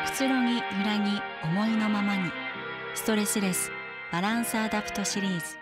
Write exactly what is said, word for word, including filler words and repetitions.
くつろぎ揺らぎ思いのままにストレスレスバランスアダプトシリーズ。